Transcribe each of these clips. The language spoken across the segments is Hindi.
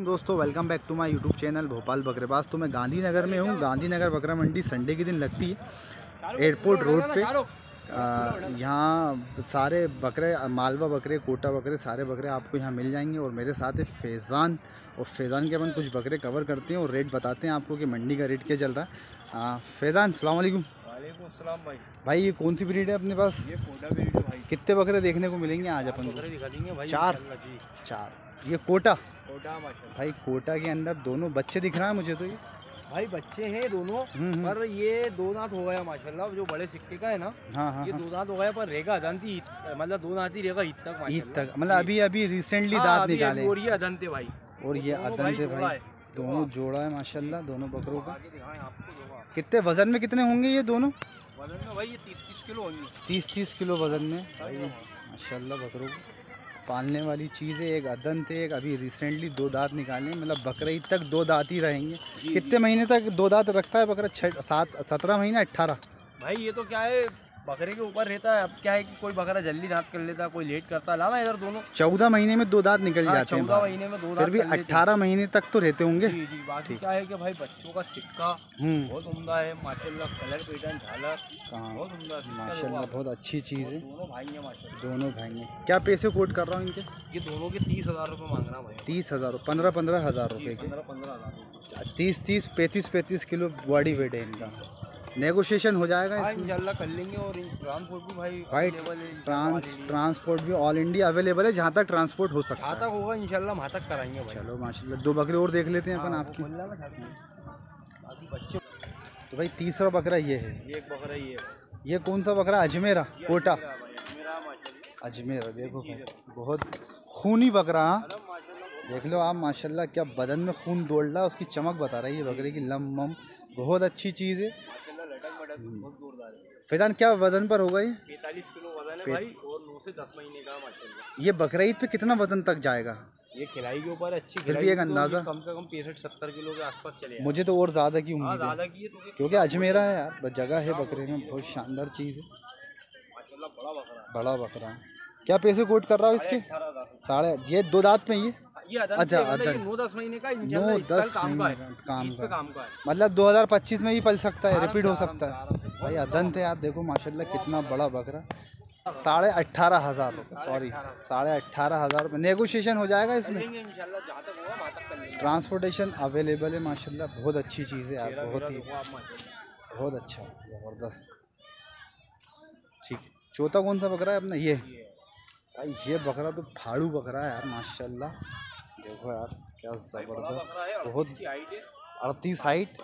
दोस्तों, welcome back to my YouTube channel Bhopal Bakrebaaz. तो मैं गांधीनगर में हूँ। गांधीनगर बकरा मंडी संडे के दिन लगती है एयरपोर्ट रोड पे। यहाँ सारे बकरे, मालवा बकरे, कोटा बकरे, सारे बकरे आपको यहाँ मिल जाएंगे। और मेरे साथ है फैज़ान, और फैज़ान के अपन कुछ बकरे कवर करते हैं और रेट बताते हैं आपको कि मंडी का रेट क्या चल रहा है। फैज़ान अस्सलाम वालेकुम। वालेकुम अस्सलाम भाई। भाई ये कौन सी ब्रीड है अपने पास? ये कोटा ब्रीड है भाई। कितने बकरे देखने को मिलेंगे आज अपन को? दिखा देंगे भाई। चार। ये कोटा माशाल्लाह भाई, कोटा के अंदर दोनों बच्चे दिख रहा है मुझे तो। ये भाई बच्चे हैं दोनों, पर ये दो दांत हो गया माशाल्लाह। जो बड़े सिक्के का है ना, हाँ, ये दो दांत हो गया, पर रेगा अदंती, मतलब दो दांत ही रेगा ईद तक। ईद तक मतलब अभी रिसेंटली दांत निकाले। और ये अदंते भाई, और ये अदंते भाई दोनों जोड़ा है माशाल्लाह दोनों बकरों का। कितने वजन में कितने होंगे ये दोनों? वजन में भाई ये 30-30 किलो होंगे। 30 किलो वजन में भाई माशाल्लाह। बकरों को पालने वाली चीज़ है। एक अदंत है, एक अभी रिसेंटली दो दांत निकाले, मतलब बकरा ईद तक दो दांत ही रहेंगे। कितने महीने तक दो दांत रखता है बकरा? 17 महीना 18? भाई ये तो क्या है, बकरे के ऊपर रहता है। अब क्या है कि कोई बकरा जल्दी दांत कर लेता है, कोई लेट करता है। लावा इधर दोनों 14 महीने में दो दांत निकल जाते हैं। 14 महीने में दो दांत, फिर भी 18 महीने तक तो रहते होंगे। जी जी। बाकी क्या है कि भाई बच्चों का सिक्का बहुत उम्दा है माशाल्लाह। कलर पैटर्न झालर बहुत उम्दा माशाल्लाह, बहुत अच्छी चीज़ है। दोनों भाई हैं माशाल्लाह। दोनों भाई हैं। क्या पैसे कोट कर रहा हूँ इनके? ये दोनों के 30,000 रुपये मांग रहा भाई। 30,000, 15,000 रुपये के। 15,000 30, 35 किलो बॉडी वेट है इनका। नेगोशिएशन हो जाएगा इसमें इंशाल्लाह कर लेंगे। और ट्रांसपोर्ट भी भाई ट्रांसपोर्ट भी ऑल इंडिया अवेलेबल है। जहाँ तक ट्रांसपोर्ट हो सकता है होगा इंशाल्लाह वहाँ तक कराएंगे भाई। चलो माशाल्लाह। दो बकरे और देख लेते हैं अपन आपकी। तो भाई तीसरा बकरा ये है। ये एक बकरा ये कौन सा बकरा? अजमेरा कोटा अजमेरा। देखो भाई बहुत खूनी बकरा। देख लो आप माशाल्लाह, क्या बदन में खून दौड़ रहा है, उसकी चमक बता रही है बकरे की। लम बहुत अच्छी चीज़ है। फैज़ान क्या वजन पर होगा ये? 45 किलो वजन है भाई, और 9 से 10 महीने का माशाल्लाह। ये बकरा ईद पे कितना वजन तक जाएगा? ये खिलाई के ऊपर अच्छी, फिर भी एक अंदाजा कम से कम 65-70 किलो के आसपास चले। मुझे तो और ज़्यादा की उम्मीद है, ज़्यादा की है क्योंकि अजमेरा है यार, जगह है बकरे में, बहुत शानदार चीज़ है माशाल्लाह। बड़ा बकरा है। क्या पैसे कोट कर रहा हूँ इसके? 18,500। ये दो दांत में ये अच्छा 9-10 महीने का, 9-10 काम का है। मतलब 2025 में भी पल सकता है, रिपीट हो सकता है भाई। अदंत है यार, देखो माशाल्लाह कितना बड़ा बकरा। 18,500 रुपये, सॉरी 18,500 रुपये। नेगोशिएशन हो जाएगा इसमें। ट्रांसपोर्टेशन अवेलेबल है माशाल्लाह। बहुत अच्छी चीज़ है यार, बहुत अच्छा, ज़बरदस्त। ठीक है, चौथा कौन सा बकरा है अपना? ये भाई ये बकरा तो फाड़ू बकरा है यार माशाल्लाह। देखो यार क्या ज़बरदस्त, बहुत 38 हाइट,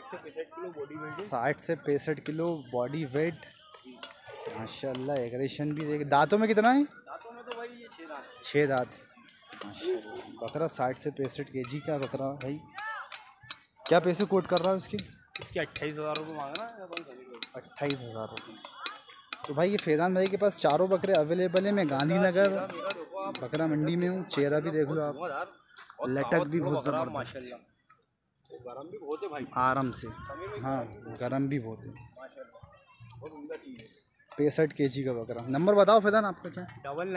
60 से 65 किलो बॉडी वेट माशाल्लाह। एग्रेशन भी देख। दांतों में कितना है? दांतों में तो भाई ये 6 दांत माशाल्लाह। बकरा 60 से 65 kg का बकरा भाई। क्या पैसे कोट कर रहा है इसके? 28,000 रुपये मांगना है। 28,000 रुपये। तो भाई ये फैज़ान भाई के पास चारों बकरे अवेलेबल है। मैं गांधीनगर बकरा मंडी में हूँ। चेहरा भी देख लो आप, लटक भी बहुत ज़बरदस्त, गरम भी बहुत है भाई, आराम से। हाँ गरम भी बहुत है। 65 kg का बकरा। नंबर बताओ फैज़ान आपका क्या?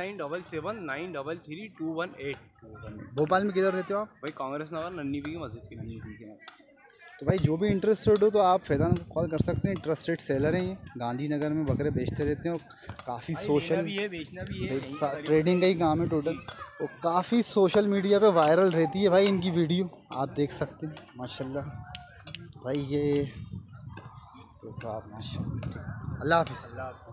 9977933218। भोपाल में किधर रहते हो आप? भाई कांग्रेस नगर नन्नी की मस्जिद की। तो भाई जो भी इंटरेस्टेड हो तो आप फैज़ान को कॉल कर सकते हैं। ट्रस्टेड सेलर हैं ये, गांधीनगर में बकरे बेचते रहते हैं। और काफ़ी सोशल भी है, बेचना भी है, ट्रेडिंग का ही काम है टोटल। और काफ़ी सोशल मीडिया पे वायरल रहती है भाई इनकी वीडियो, आप देख सकते हैं माशाल्लाह। तो भाई ये देखो आप माशाल्लाह। अल्लाह हाफिज़।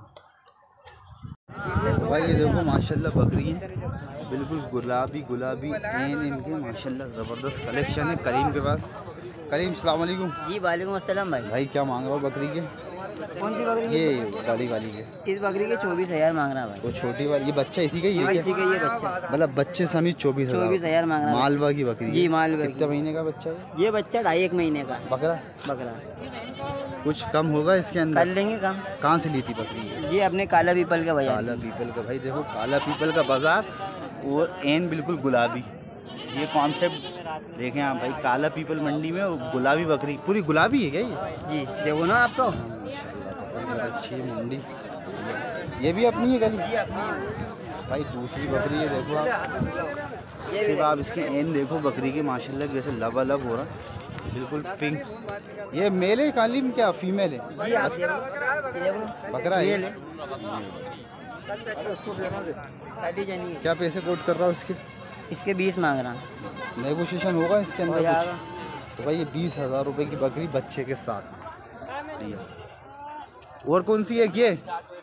तो भाई ये देखो माशाल्लाह बकरी है, बिल्कुल गुलाबी एन इनके माशाल्लाह। ज़बरदस्त कलेक्शन है करीम के पास। करीम अस्सलाम वालेकुम। जी वालेकुम अस्सलाम भाई। भाई क्या मांग रहा हो बकरी के? कौन सी बकरी? ये बड़ी वाली के। इस बकरी के 24,000 मांग रहा भाई। वो छोटी वाली, ये बच्चा इसी का ही है? इसी का ये बच्चा, मतलब बच्चे समेत 24,000 मांग रहा है। मालवा की बकरी? जी मालवा। कितने महीने का बच्चा है ये बच्चा? 2.5 महीने का बकरा। कुछ कम होगा इसके अंदर? कर लेंगे कम। कहाँ से ली थी बकरी? ये अपने काला पीपल का बाजार। काला पीपल का। भाई देखो काला पीपल का बाजार, और एन बिल्कुल गुलाबी। ये कॉन्सेप्ट देखें आप भाई, काला पीपल मंडी में और गुलाबी बकरी, पूरी गुलाबी है क्या ये? जी देखो ना आप तो। बहुत अच्छी है मंडी। ये भी अपनी है कली? जी अपनी है। भाई दूसरी बकरी है, देखो आप, सिर्फ आप इसके एंड देखो बकरी के माशाल्लाह कैसे लबालब हो रहा है, बिल्कुल पिंक। ये मेल है कालीम क्या फीमेल है? जी आप देखो बकरा है। क्या पैसे कोट कर रहा हूँ इसके? इसके 20 मांग रहा हूँ। नेगोशिएशन होगा इसके हो अंदर जाएगा। कुछ? तो भाई ये 20,000 रुपये की बकरी बच्चे के साथ लिया। और कौन सी है ये?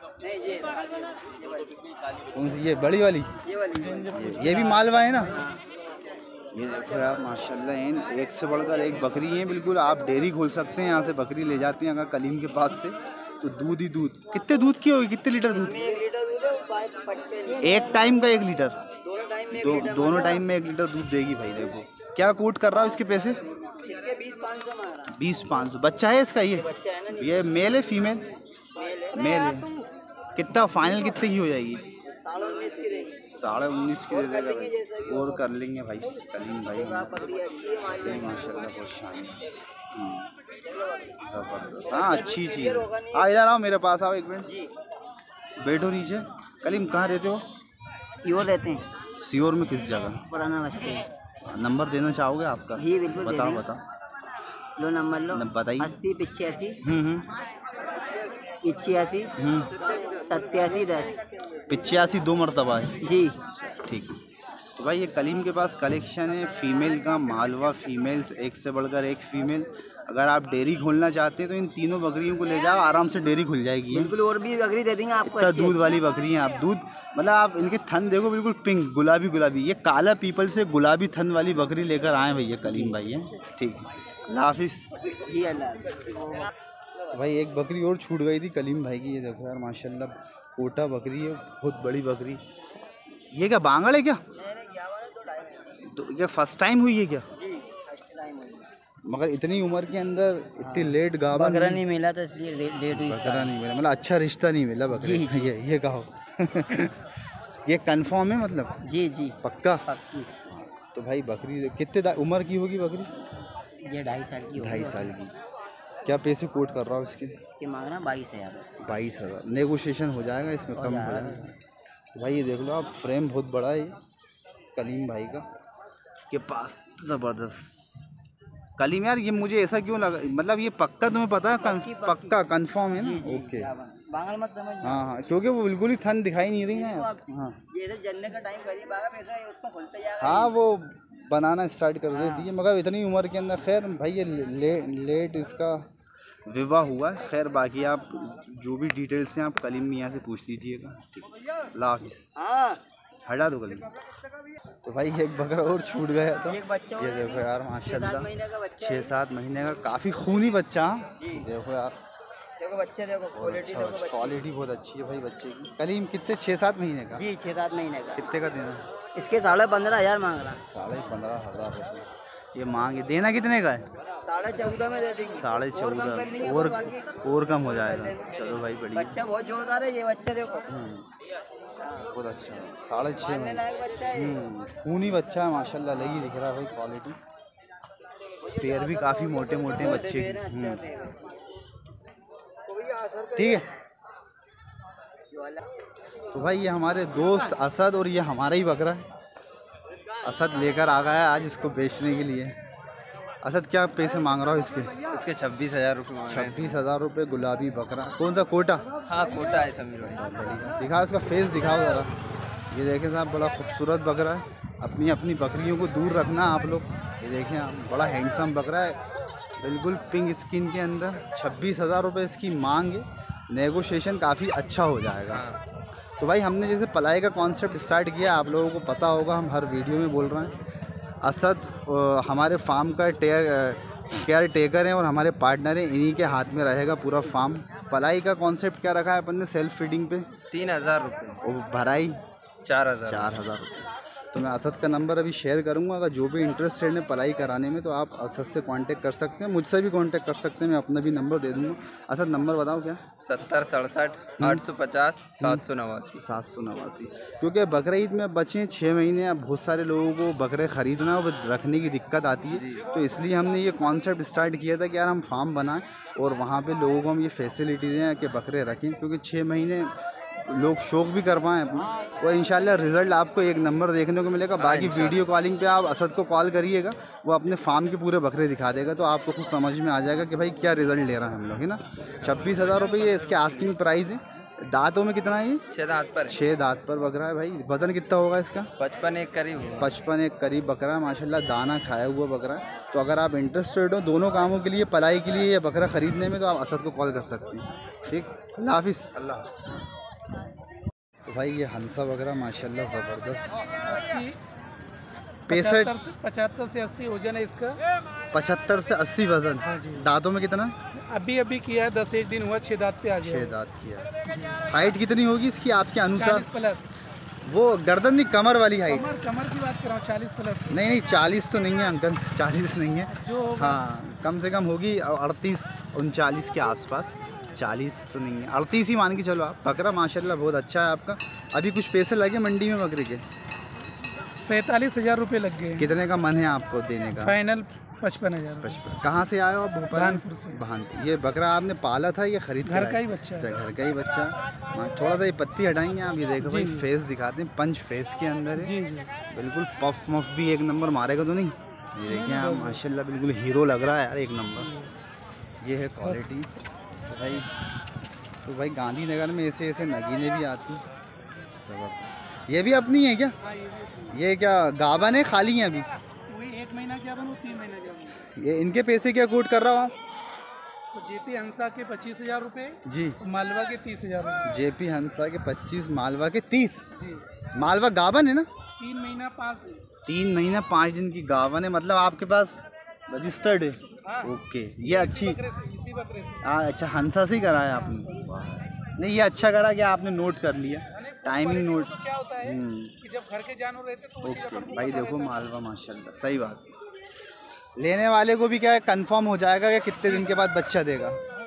कौन सी? ये बड़ी वाली? ये भी मालवा है ना? ये देखो यार माशाल्लाह है, एक से बढ़कर एक बकरी है। बिल्कुल आप डेयरी खोल सकते हैं, यहाँ से बकरी ले जाते हैं अगर कलीम के पास से, तो दूध ही दूध। कितने दूध की होगी, कितने लीटर दूध? 1 लीटर दूध है, एक टाइम का 1 लीटर? दोनों टाइम में 1 लीटर दोनों टाइम में 1 लीटर दूध देगी भाई। देखो क्या कोट कर रहा हूँ इसके पैसे? इसके 20,500 मांग रहा हूँ। 20,500। बच्चा है इसका? ये बच्चा है ना? ये मेल है फीमेल? मेल है। मेल है। कितना फाइनल कितने की हो जाएगी? 19.5 की देगी। 19.5 की दे देगा भाई। जैसा भी और कर लेंगे भाई कलीम भाई। बकरी अच्छी है माशाल्लाह। माशाल्लाह बहुत शानदार, जबरदस्त। हाँ अच्छी चीज़ है। आ इधर आओ, मेरे पास आओ एक मिनट। जी बैठो नीचे। कलीम कहाँ रहते हो? सीओ लेते हैं, सीहोर में किस जगह? पुराना बस्ती है। नंबर देना चाहोगे आपका? जी बिल्कुल दे बताओ देंगे। बताओ। लो नंबर लो। बताइए। 80 85 हम्म 81 हम्म 87 10। 85 2 मरतबा है। जी ठीक है। तो भाई ये कलीम के पास कलेक्शन है फीमेल का, मालवा फीमेल्स, एक से बढ़कर एक फीमेल। अगर आप डेयरी खोलना चाहते हैं तो इन तीनों बकरियों को ले जाओ, आराम से डेयरी खुल जाएगी। बिल्कुल, और भी बकरी दे देंगे आपको। इतना दूध वाली बकरी हैं आप। दूध मतलब आप इनके थन देखो, बिल्कुल पिंक गुलाबी गुलाबी। ये काला पीपल से गुलाबी थन वाली बकरी लेकर आए भैया कलीम भाई है। ठीक है, अल्लाह हाफिज़। जी अल्लाह। तो भाई एक बकरी और छूट गई थी कलीम भाई की। ये देखो यार माशाल्लाह कोटा बकरी है, बहुत बड़ी बकरी। ये क्या बांगड़ है क्या? तो क्या फर्स्ट टाइम हुई है क्या? जी फर्स्ट टाइम हुई। मगर इतनी उम्र के अंदर इतनी लेट गावा बकरा नहीं मिला तो इसलिए लेट हुई। बकरा नहीं मिला, मतलब अच्छा रिश्ता नहीं मिला बकरे। जी, जी। ये कहो। ये कंफर्म है मतलब? जी जी पक्का? पक्की। तो भाई बकरी कितने उम्र की होगी बकरी? ये 2.5 साल की होगी। 2.5 साल की। क्या पैसे कोट कर रहा हूँ इसके? इसके मांगना 22,000। 22,000। नेगोशिएशन हो जाएगा इसमें, कम हो जाएगा। तो भाई ये देख लो आप, फ्रेम बहुत बड़ा है ये कलीम भाई का के पास, ज़बरदस्त। कलीम यार ये मुझे ऐसा क्यों लगा, मतलब ये पक्का तुम्हें पता है? पक्का कंफर्म है ना? ओके। बांगड़ मत समझ। हाँ हाँ, क्योंकि वो बिल्कुल ही थन दिखाई नहीं रही है। हाँ ये इधर जलने का टाइम करीब आएगा, वैसा ही उसको खुलते जाएगा। हाँ, वो बनाना स्टार्ट कर देती है, मगर इतनी उम्र के अंदर। खैर भाई ये लेट इसका विवाह हुआ है। खैर बाकी आप जो भी डिटेल्स हैं आप कलीम मियाँ से पूछ लीजिएगा। ठीक, अल्लाह हाफिज़। हाँ हटा दो कलीम। तो भाई एक बकरा और छूट गया था। एक बच्चा ये देखो यार माशाल्लाह 6-7 महीने का बच्चा है। 6-7 महीने का, काफ़ी खूनी बच्चा। जी। देखो यार देखो बच्चे, देखो क्वालिटी, देखो बच्चे। क्वालिटी बहुत अच्छी है भाई बच्चे की। कलीम कितने? 6-7 महीने का? जी 6-7 महीने का। कितने का देना? इसके 15,500 मांग रहा। 15,500 रुपये ये मांगे। देना कितने का है? 14.5 में दे देंगे। 14,500 और कम हो जाएगा। चलो भाई बढ़िया। बच्चा बहुत जोरदार है ये बच्चा, देखो बहुत अच्छा है। 6.5 पालने में लायक बच्चा है ये। खूनी बच्चा है माशाल्लाह, लगी दिख रहा है भाई क्वालिटी। पैर भी काफ़ी मोटे मोटे हैं बच्चे पैर है, के। अच्छा पैर है। ठीक है। तो भाई ये हमारे दोस्त असद और ये हमारा ही बकरा है। असद लेकर आ गया आज इसको बेचने के लिए। असद क्या पैसे मांग रहा हो इसके? इसके 26,000 रुपये मांग रहे हैं। 26,000 रुपये। गुलाबी बकरा, कौन सा? कोटा? हाँ कोटा है समीर भाई। बढ़िया। दिखाओ इसका फेस, दिखाओ ज़रा। ये देखें साहब, बड़ा खूबसूरत बकरा है। अपनी अपनी बकरियों को दूर रखना आप लोग। ये देखें आप, बड़ा हैंडसम बकरा है, बिल्कुल पिंक स्किन के अंदर। 26,000 रुपये इसकी मांग है। नेगोशिएशन काफ़ी अच्छा हो जाएगा। तो भाई हमने जैसे पलाई का कॉन्सेप्ट स्टार्ट किया, आप लोगों को पता होगा, हम हर वीडियो में बोल रहे हैं। असद हमारे फार्म का केयर टेकर हैं और हमारे पार्टनर हैं, इन्हीं के हाथ में रहेगा पूरा फार्म। पलाई का कॉन्सेप्ट क्या रखा है अपन ने? सेल्फ फीडिंग पे 3,000 रुपये। और भराई 4,000। 4,000 रुपये। तो मैं असद का नंबर अभी शेयर करूंगा। अगर जो भी इंटरेस्टेड है पलाई कराने में तो आप असद से कांटेक्ट कर सकते हैं, मुझसे भी कांटेक्ट कर सकते हैं। मैं अपना भी नंबर दे दूंगा। असद नंबर बताओ क्या? 70 67 850 789। 789। क्योंकि बकरा ईद में बचे 6 महीने, अब बहुत सारे लोगों को बकरे ख़रीदना और रखने की दिक्कत आती है। तो इसलिए हमने ये कॉन्सेप्ट स्टार्ट किया था कि यार हम फार्म बनाएं और वहाँ पे लोगों को हम ये फैसिलिटी दें कि बकरे रखें। क्योंकि 6 महीने लोग शौक भी कर पाएँ अपना, और इंशाल्लाह रिज़ल्ट आपको एक नंबर देखने को मिलेगा। बाकी वीडियो कॉलिंग पे आप असद को कॉल करिएगा, वो अपने फार्म के पूरे बकरे दिखा देगा, तो आपको कुछ समझ में आ जाएगा कि भाई क्या रिज़ल्ट ले रहा है हम लोग, है ना। 26,000 रुपये ये इसके आस्किंग प्राइस है। दांतों में कितना है ये? 6 दांत पर 6 दांत पर बकरा है भाई। वज़न कितना होगा इसका? 55 एक करीब 55 एक करीब बकरा है माशाल्लाह। दाना खाया हुआ बकरा है। तो अगर आप इंटरेस्टेड हो दोनों कामों के लिए, पलाई के लिए या बकरा ख़रीदने में, तो आप असद को कॉल कर सकते हैं। ठीक, अल्लाह हाफिज़। अल्लाह। तो भाई ये हंसा बकरा माशाल्लाह ज़बरदस्त। 75 से 80 वजन है इसका। 75 से 80 वज़न। दांतों में कितना? अभी किया है, 10 दिन हुआ, 6 दांत पे आ गया। 6 दांत किया। हाइट कितनी होगी इसकी आपके अनुसार? 40 प्लस। वो गर्दन नहीं, कमर वाली हाइट। कमर की बात कर रहा हूँ, 40 प्लस। नहीं 40 तो नहीं है अंकल, 40 नहीं है जो हाँ, कम से कम होगी 38 39 के आसपास। 40 तो नहीं है, 38 ही मान के चलो आप। बकरा माशाल्लाह बहुत अच्छा है आपका। अभी कुछ पैसे लगे मंडी में बकरे के? 47,000 रुपये लग गए। कितने का मन है आपको देने का? फाइनल 55,000। 55। कहाँ से आए हो आप? भोपाल। भानपुर से। भानपुर। ये बकरा आपने पाला था, ये खरीद घर का ही बच्चा है। घर का ही बच्चा। थोड़ा सा ये पत्ती हटाएंगे आप, ये देखो भाई फेस दिखाते हैं, पंच फेस के अंदर है। जी। बिल्कुल पफ मफ भी एक नंबर मारेगा तो नहीं। ये देखिए आप माशाल्लाह बिल्कुल हीरो लग रहा है यार, एक नंबर। ये है क्वालिटी। तो भाई गांधीनगर में ऐसे ऐसे नगीने भी आती हैं, ज़बरदस्त। ये भी अपनी है क्या? ये क्या गाबन है, खाली है अभी? वही 1 महीना क्या बनू, 3 महीना क्या बनू। ये इनके पैसे क्या कोट कर रहा हूँ आप? तो जेपी हंसा के 25,000 रुपये जी। मालवा के 30,000 रुपये। जेपी हंसा के 25, मालवा के 30। जी। मालवा गाबन है ना? 3 महीना 5 दिन। 3 महीना 5 दिन की गावन है, मतलब आपके पास रजिस्टर्ड है। हाँ। ओके, ये अच्छी। इसी बकरे से। हाँ अच्छा, हंसा से ही कराया आपने? नहीं ये अच्छा करा कि आपने नोट कर लिया, टाइमिंग नोट। तो क्या होता है कि जब घर के जानवर रहते तो वो चीज़ अपन ओके को भाई पता देखो रहता है। मालवा माशाल्लाह, सही बात। लेने वाले को भी क्या है, कंफर्म हो जाएगा कि कितने दिन के बाद बच्चा देगा।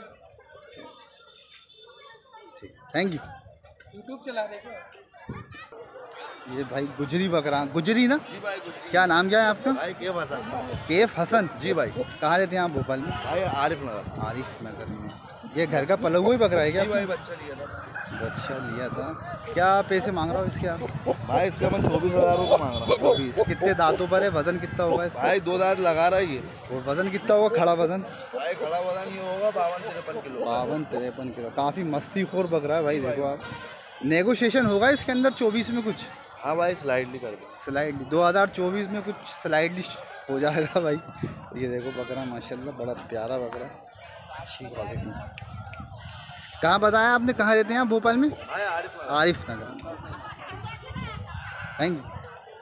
ठीक, थैंक यू। यूट्यूब चला रहे क्या? ये भाई गुजरी बकरा, गुजरी ना? जी भाई गुजरी। क्या नाम क्या है आपका? भाई केफ हसन। केफ हसन। जी भाई। कहाँ रहते हैं आप? भोपाल में? भाई आरिफ नगर। आरिफ नगर में। ये घर का पला हुआ ही बकरा है क्या? जी भाई बच्चा लिया था। बच्चा लिया था। क्या पैसे मांग रहा हो इसके आप? भाई इसका मैं 24,000 रुपये मांग रहा हूँ। 24। कितने दांतों पर है? वजन कितना होगा इसका? भाई 2 दांत लगा रहा है ये। और वजन कितना होगा खड़ा वजन? भाई खड़ा वजन नहीं होगा 52-53 किलो। 52-53 किलो। काफ़ी मस्ती खोर बकरा है भाई, देखो आप। नेगोशिएशन होगा इसके अंदर 24 में कुछ? हाँ भाई स्लाइडली कर दो। स्लाइड 2024 में कुछ स्लाइडली हो जाएगा भाई। ये देखो बकरा माशाल्लाह बड़ा प्यारा बकरा, अच्छी क्वालिटी। कहाँ बताया आपने, कहाँ रहते हैं आप? भोपाल में? भाई आरिफ नगर। आरिफ नगर। Thank you.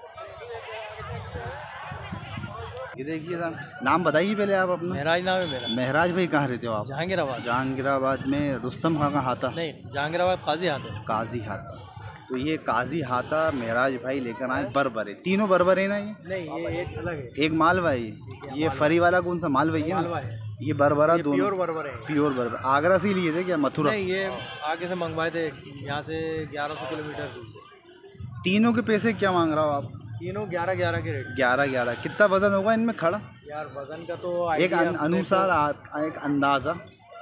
ये देखिए साहब, नाम बताइए पहले आप अपना। महराज नाम है मेरा। महराज भाई कहाँ रहते हो आप? जहांगीराबाद। जहांगीराबाद में। रुस्तम खां का हाथा? नहीं, जहांगीराबाद काजी हाथ है। काजी हाथा। तो ये काजी हाथा महराज भाई लेकर आए। बर्बर है, तीनों बर्बर है ना? ये नहीं, ये एक अलग है। एक मालवा है ये फरी वाला कौन सा मालवा है ना? ये बरबरा दोनों प्योर बर्बर है। प्योर बर्बर। आगरा से ही लिए थे क्या? मथुरा? नहीं, ये आगे से मंगवाए थे, यहाँ से 1100 किलोमीटर दूर। तीनों के पैसे क्या मांग रहा हो आप? तीनों 11-11 के रेट। 11-11। कितना वजन होगा इनमें खड़ा? यार वजन का तो एक अनुसार एक अंदाज़ा।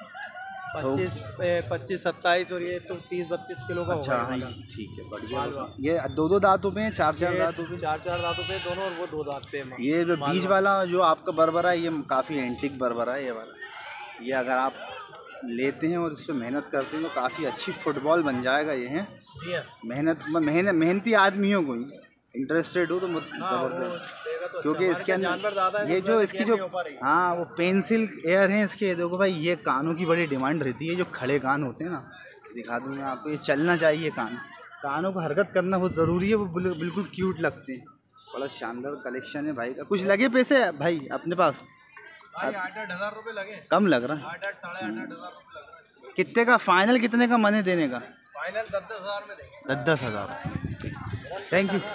25-27 और ये तो 30-32 किलो का अच्छा होगा। हाँ ठीक है, बढ़िया। ये 2-2 दांतों पे हैं, 4-4 दांतों पे? 4-4 दांतों पे दोनों, और वो 2 दांत पे। ये जो बीच वाला जो आपका बरबरा है, ये काफ़ी एंटिक बरबरा है ये वाला। ये अगर आप लेते हैं और इस पर मेहनत करते हैं तो काफ़ी अच्छी फुटबॉल बन जाएगा ये है। मेहनती आदमियों को ही इंटरेस्टेड हो तो ज़बरदस्त। क्योंकि इसके अंदर ये जो इसकी जो हाँ वो पेंसिल एयर हैं इसके। देखो भाई ये कानों की बड़ी डिमांड रहती है, जो खड़े कान होते हैं ना, दिखा दूँ मैं आपको। ये चलना चाहिए कान, कानों को हरकत करना बहुत ज़रूरी है। वो बिल्कुल क्यूट लगते हैं। बड़ा शानदार कलेक्शन है भाई का। कुछ लगे पैसे भाई अपने पास? 8-8 हज़ार रुपये लगे। कम लग रहा है? 8-8 साढ़े 8 हज़ार रुपये लगे। कितने का फाइनल, कितने का मन है देने का? फाइनल 10-10 हज़ार में देंगे। 10-10 हज़ार। Thank you.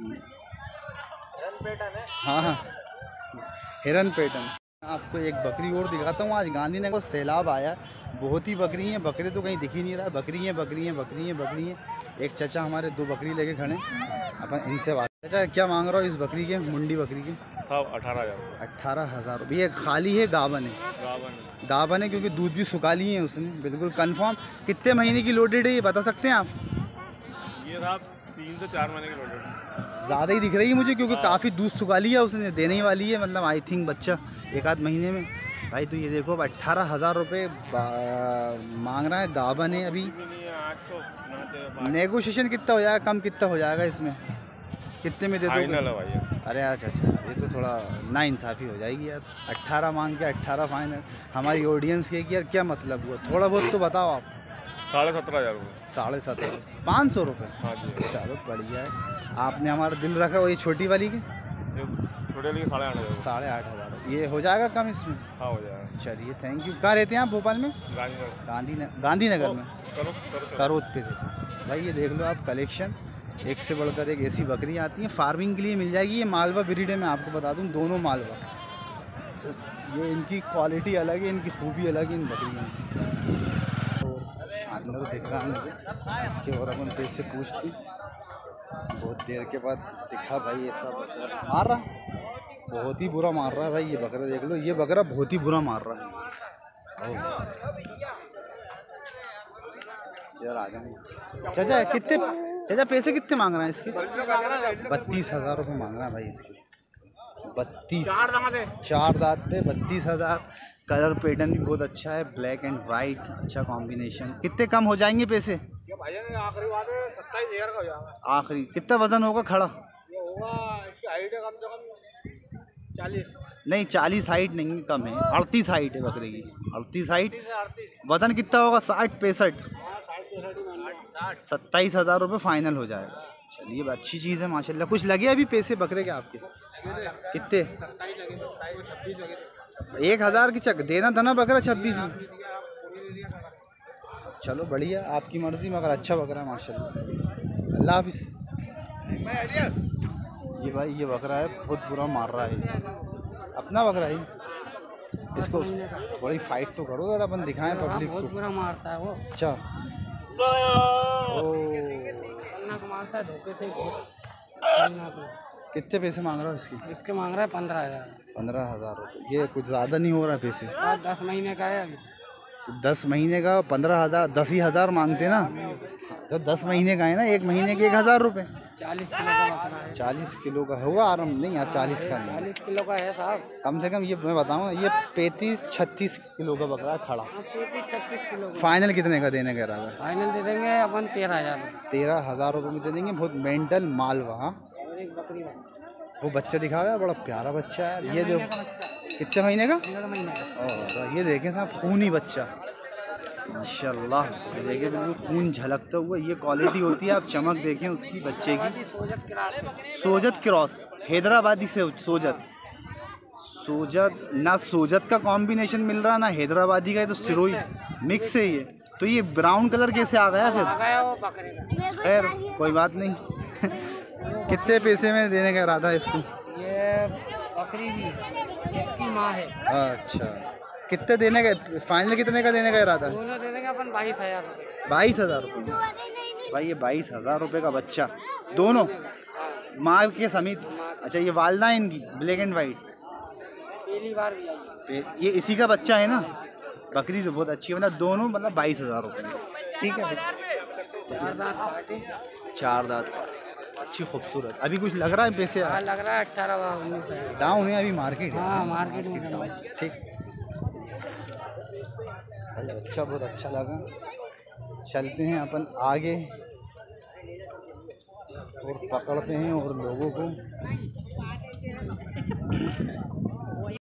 हाँ हाँ, हिरन पैटर्न। आपको एक बकरी और दिखाता हूँ। आज गांधीनगर को सैलाब आया, बहुत ही बकरी हैं। बकरे तो कहीं दिख ही नहीं रहा, बकरी हैं बकरी हैं बकरी हैं बकरी हैं। एक चाचा हमारे 2 बकरी लेके खड़े, अपन इनसे बात। चाचा क्या मांग रहा हो इस बकरी के, मुंडी बकरी के? सब 18,000। 18,000 रुपये। ये खाली है गाबन है? गाबन है क्योंकि दूध भी सुखा लिए हैं उसने, बिल्कुल कंफर्म। कितने महीने की लोडेड है ये बता सकते हैं आप? ये साहब 3 से 4 महीने की लोडेड। ज़्यादा ही दिख रही है मुझे क्योंकि काफ़ी दूध सुखा लिया उसने, देने ही वाली है मतलब आई थिंक बच्चा 1 आध महीने में। भाई तो ये देखो अब 18,000 रुपये मांग रहा है, गाबन है अभी। नेगोशिएशन कितना हो जाएगा, कम कितना हो जाएगा इसमें, कितने में दे दोगे? अरे अच्छा, ये तो थोड़ा नाइंसाफ़ी हो जाएगी यार। 18 मांग के 18 फाइनल। हमारी ऑडियंस के यार क्या मतलब हुआ, थोड़ा बहुत तो बताओ आप। 17,500 रुपये। 17,500, 500 रुपये। हाँ जी। चलो बढ़िया है, आपने हमारा दिल रखा। वही छोटी वाली की छोटे वाली 8,500। 8,500 ये हो जाएगा कम इसमें? हाँ हो जाएगा। चलिए थैंक यू। कहाँ रहते हैं आप? भोपाल में? गांधीनगर में करोत पे रहते हैं। भाई ये देख लो आप कलेक्शन, एक से बढ़कर एक ऐसी बकरियाँ आती हैं, फार्मिंग के लिए मिल जाएगी। ये मालवा ब्रीड है, मैं आपको बता दूं, दोनों मालवा। ये इनकी क्वालिटी अलग है, इनकी खूबी अलग है इन बकरियों की। और शानदार दिख रहा है मुझे इसके, और अपन पैसे पूछती बहुत देर के बाद दिखा भाई ऐसा बकरा मार रहा, बहुत ही बुरा मार रहा है भाई ये बकरा। देख लो ये बकरा बहुत ही बुरा मार रहा है यार। आ जाए चाचा, कितने चाचा पैसे कितने मांग रहा है इसके? 32,000 रुपये मांग रहा है भाई इसके। 32 4 दांत पे 32,000। कलर पैटर्न भी बहुत अच्छा है, ब्लैक एंड वाइट, अच्छा कॉम्बिनेशन। कितने कम हो जाएंगे पैसे? आखिरी बात है 27,000 का हो जाएगा। आखिरी कितना वजन होगा खड़ा? ये होगा, इसकी हाइट है कम से कम 40। नहीं 40 हाइट नहीं, कम है, 38 हाइट है बकरे की। 38 हाइट। वजन कितना होगा? 60-65। 27,000 रुपये फाइनल हो जाएगा। चलिए अच्छी चीज़ है माशाल्लाह। कुछ लगे अभी पैसे बकरे के आपके? कितने? 1,000 की चक देना था ना बकरा 26 में। चलो बढ़िया, आपकी मर्जी, मगर अच्छा बकरा है माशाल्लाह। अल्लाह हाफिज़। ये भाई ये बकरा है, बहुत बुरा मार रहा है, अपना बकरा है। इसको बड़ी फाइट तो करो यार, अपन दिखाएं पब्लिक को। बहुत बुरा मारता है वो। अच्छा मारता है धोखे से। कितने पैसे मांग रहा है इसकी? इसके मांग रहा है 15,000। 15,000 रुपये। ये कुछ ज़्यादा नहीं हो रहा है पैसे? 10 महीने का है अभी। तो 10 महीने का 15,000, 10,000 मांगते ना। तो 10 महीने का है ना, 1 महीने के 1,000 रुपये। 40 किलो का बकरा है। 40 किलो का होगा आराम? नहीं यार 40 का नहीं, 40 किलो का है साहब। कम से कम ये मैं बताऊँ, ये 35-36 किलो का बकरा है खड़ा। 35-36 किलो। फाइनल कितने का देने का इरादा? फाइनल दे देंगे अपन 13,000। 13,000 रुपये में दे देंगे। बहुत मेंटल मालवा। हाँ और एक बकरी वो बच्चा दिखा हुआ है, बड़ा प्यारा बच्चा है ये। जो कितने महीने का? 1.5 महीने का। और ये देखें साहब, खूनी बच्चा माशाल्लाह। ये देखें बिल्कुल खून झलकता हुआ, ये क्वालिटी होती है। आप चमक देखें उसकी बच्चे की। सोजत क्रॉस, हैदराबादी से सोजत। सोजत ना सोजत का कॉम्बिनेशन मिल रहा ना हैदराबादी का, ये तो सिरोही मिक्स है ये। तो ये ब्राउन कलर कैसे आ गया फिर? खैर कोई बात नहीं। कितने पैसे में देने का इरादा है इसको? ये बकरी भी इसकी माँ है। अच्छा कितने देने का फाइनल, कितने का देने का इरादा है? दोनों दे देंगे अपन 22,000। 22,000 रुपये। भाई ये 22,000 रुपये का बच्चा, दोनों माँ के समेत। अच्छा ये वालदा है इनकी, ब्लैक एंड वाइट। पहली बार भी आई। ये इसी का बच्चा है ना? बकरी तो बहुत अच्छी है, मतलब दोनों मतलब 22,000 रुपये। ठीक है, 4 दांत, अच्छी खूबसूरत। अभी कुछ लग रहा है पैसे? लग रहा है 18-19 डाउन है अभी मार्केट। हाँ मार्केट में। ठीक भाई, अच्छा बहुत अच्छा लगा। चलते हैं अपन आगे और पकड़ते हैं और लोगों को।